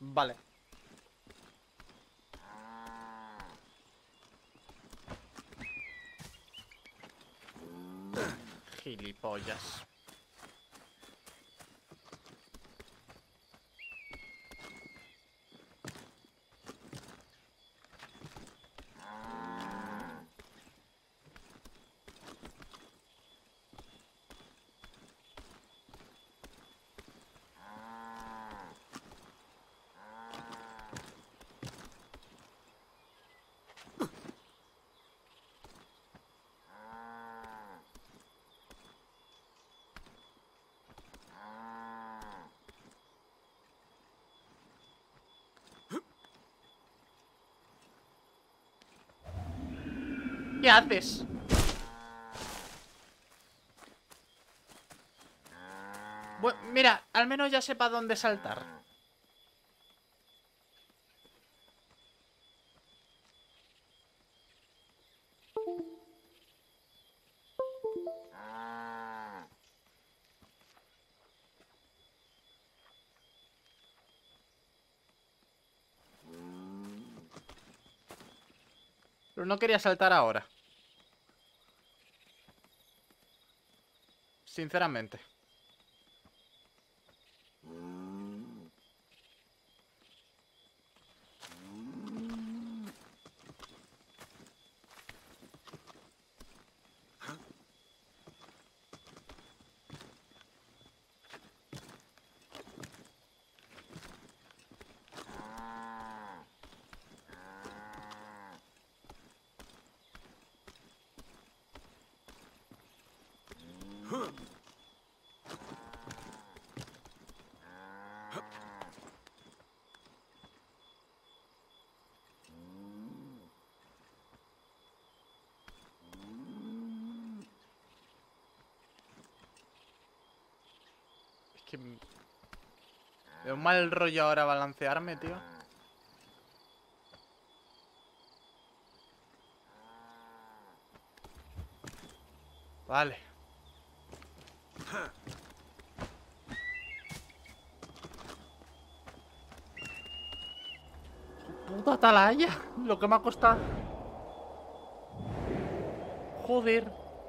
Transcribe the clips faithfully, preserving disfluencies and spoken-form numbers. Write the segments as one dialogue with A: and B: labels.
A: Vale. Gilipollas. ¿Qué haces? Bueno, mira, al menos ya sepa dónde saltar. Pero no quería saltar ahora. Sinceramente. Es que... me da un mal rollo ahora balancearme, tío. Vale. Puta atalaya. Lo que me ha costado. Joder.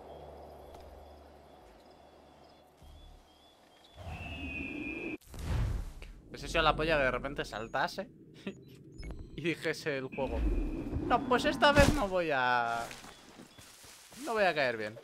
A: Pues eso a la polla que de repente saltase. Y dijese el juego: no, pues esta vez no voy a... No voy a caer bien.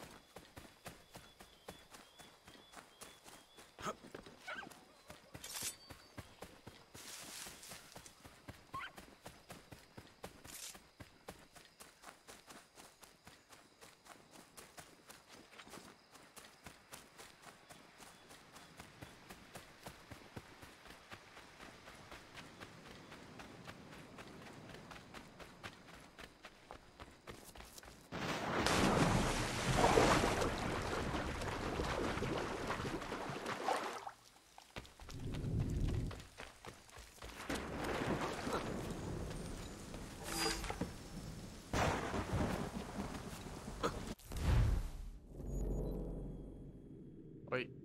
A: Uy.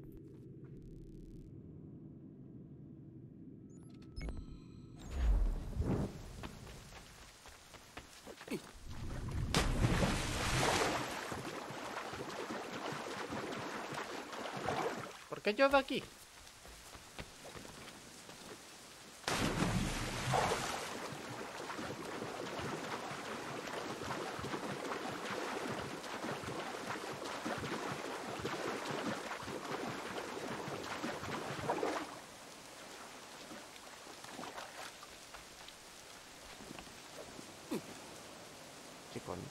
A: ¿Por qué yo de aquí? ¿Qué coño?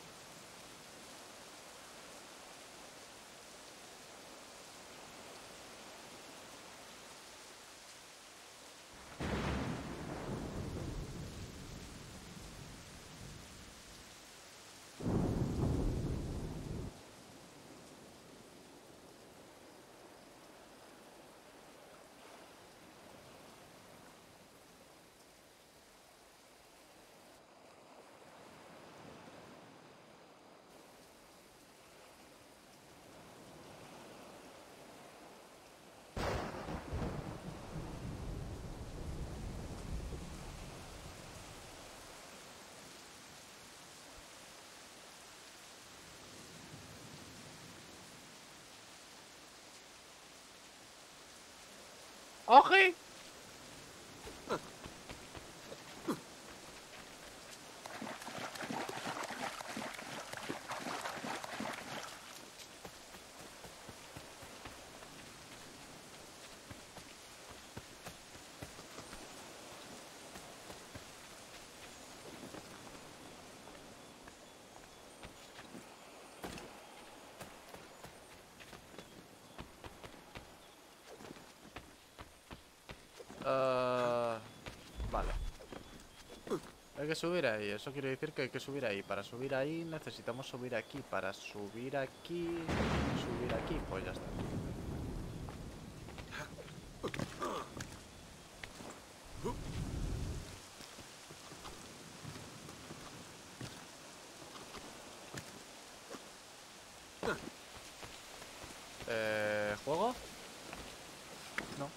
A: ¡Oji! Uh, vale. Hay que subir ahí. Eso quiere decir que hay que subir ahí. Para subir ahí necesitamos subir aquí. Para subir aquí... Subir aquí. Pues ya está. Eh, ¿Juego? No.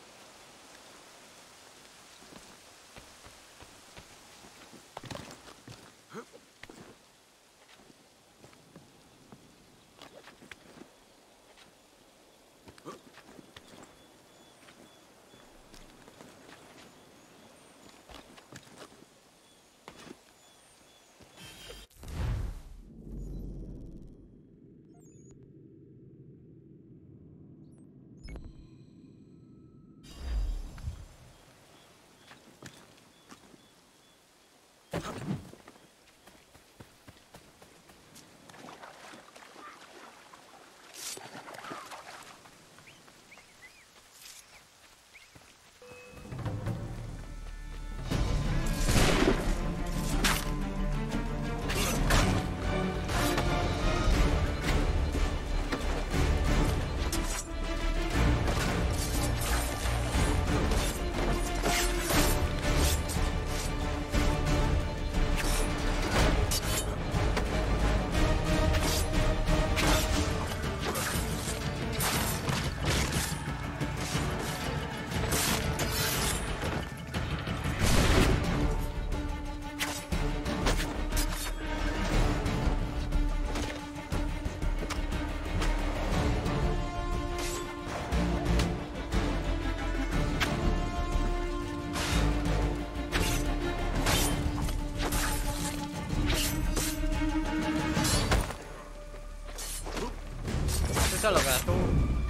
A: Eso es lo que haces tú.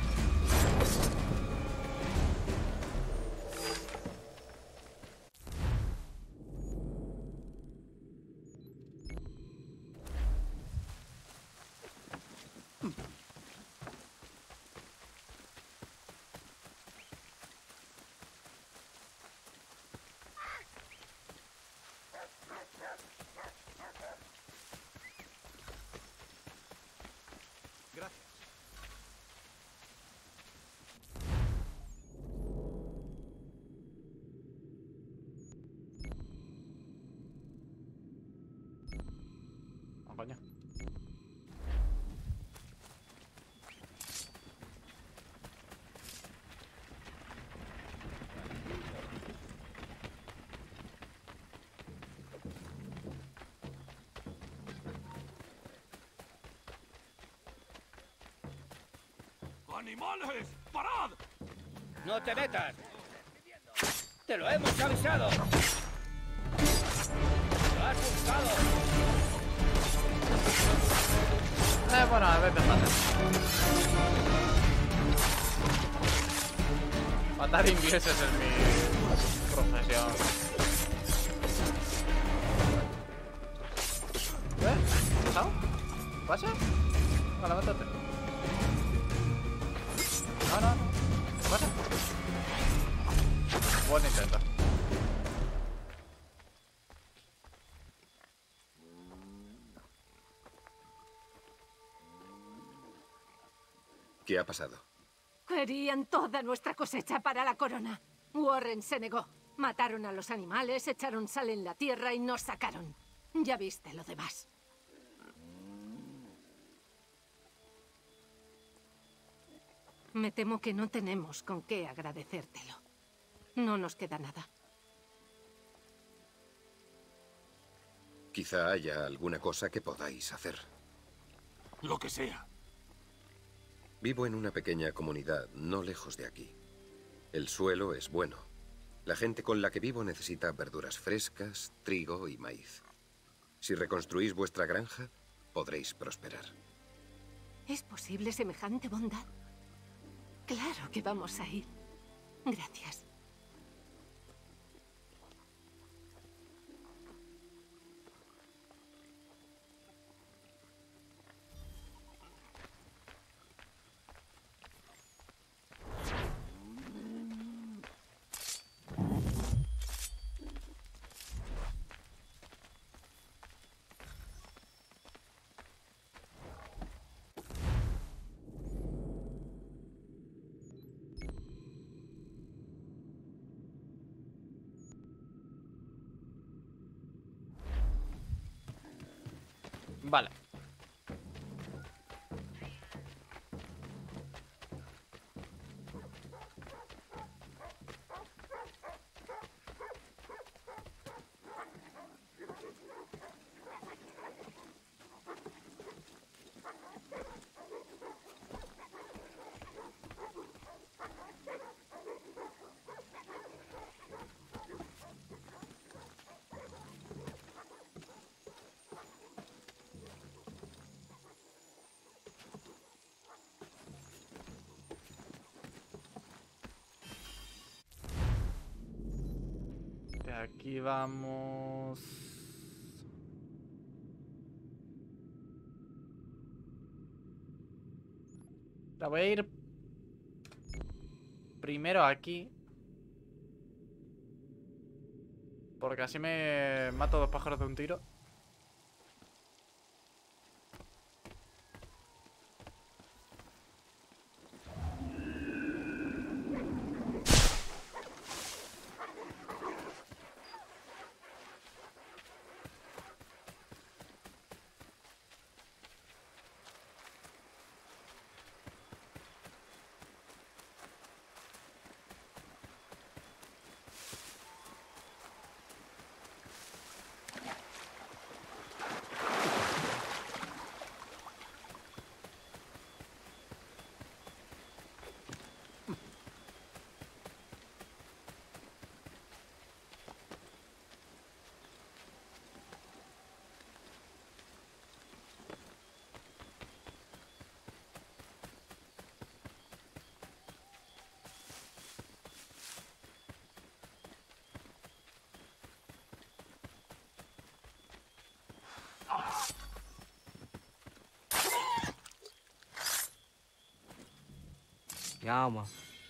A: Oh, coño.
B: ¡Animales! ¡Parad!
C: ¡No te metas! ¡Te lo hemos avisado! ¡Lo has buscado!
A: Eh, bueno, a veces pasa. Matar ingleses es mi profesión. ¿Eh? ¿Qué pasado? ¿Qué pasa? No, levántate. No, no, no. ¿Qué pasa? Buen intento.
D: ¿Qué ha pasado?
E: Querían toda nuestra cosecha para la corona. Warren se negó. Mataron a los animales, echaron sal en la tierra y nos sacaron. Ya viste lo demás. Me temo que no tenemos con qué agradecértelo. No nos queda nada.
D: Quizá haya alguna cosa que podáis hacer.
B: Lo que sea.
D: Vivo en una pequeña comunidad no lejos de aquí. El suelo es bueno. La gente con la que vivo necesita verduras frescas, trigo y maíz. Si reconstruís vuestra granja, podréis prosperar.
E: ¿Es posible semejante bondad? Claro que vamos a ir. Gracias.
A: Vale. De aquí vamos... La voy a ir primero aquí. Porque así me mato dos pájaros de un tiro.
B: Calma.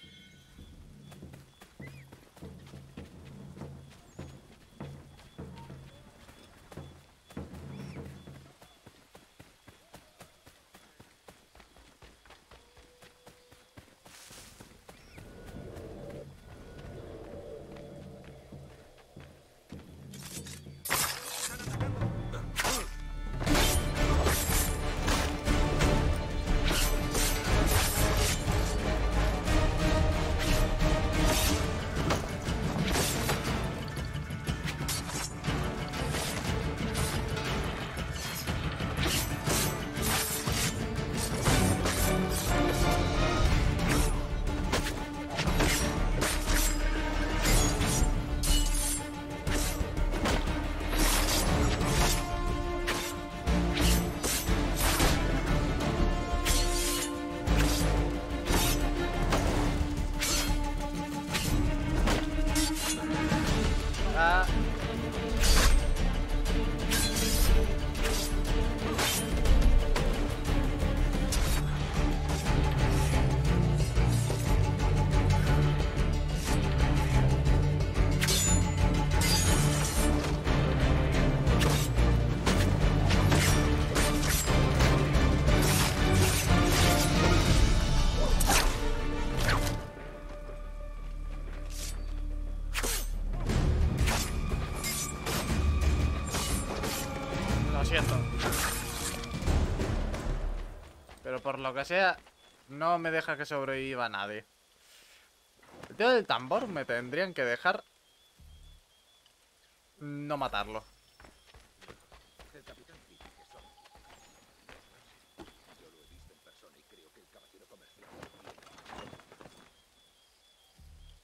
B: Ah. Lo siento. Pero por lo que sea, no me deja que sobreviva nadie. El tío del tambor me tendrían que dejar no matarlo.
D: El capitán dice que son. Yo lo he visto en persona y creo que el caballero comercial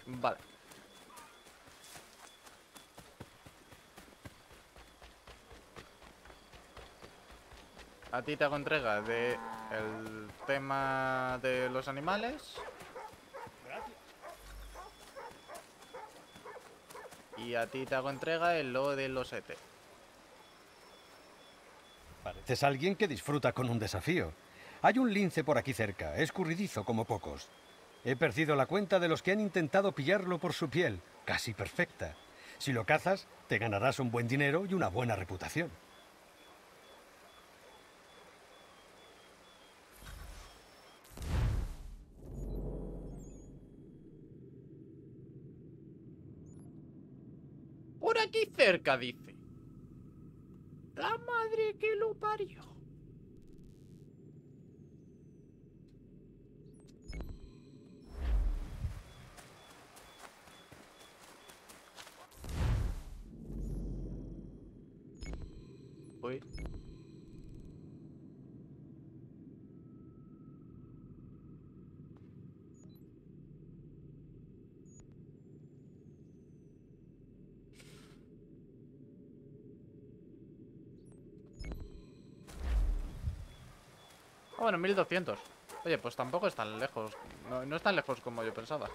A: Vale. A ti te hago entrega de el tema de los animales. Y a ti te hago entrega en lo de los E T.
F: Pareces alguien que disfruta con un desafío. Hay un lince por aquí cerca, escurridizo como pocos. He perdido la cuenta de los que han intentado pillarlo por su piel, casi perfecta. Si lo cazas, te ganarás un buen dinero y una buena reputación.
A: Por aquí cerca, dice. La madre que lo parió. Uy. Ah, bueno, mil doscientos. Oye, pues tampoco es tan lejos. No, no es tan lejos como yo pensaba.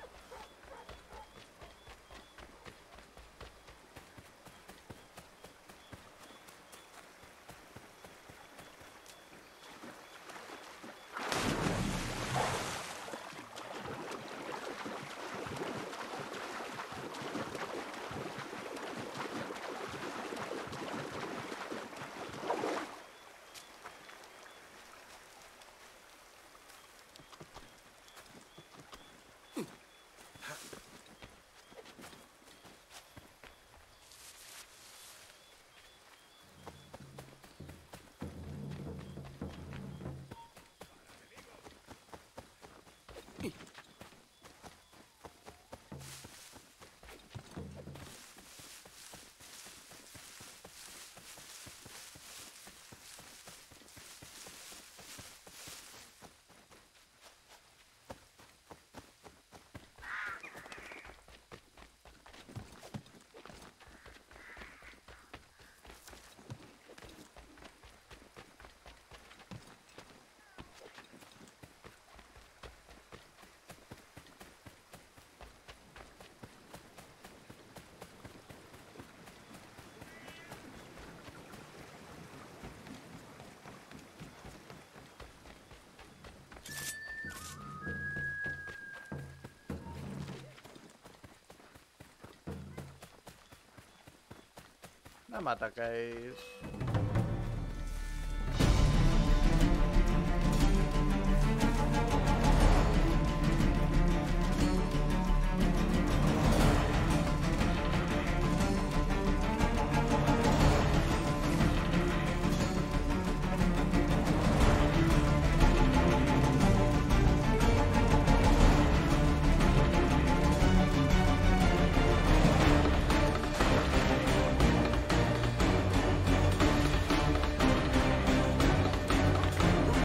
A: No me atacáis.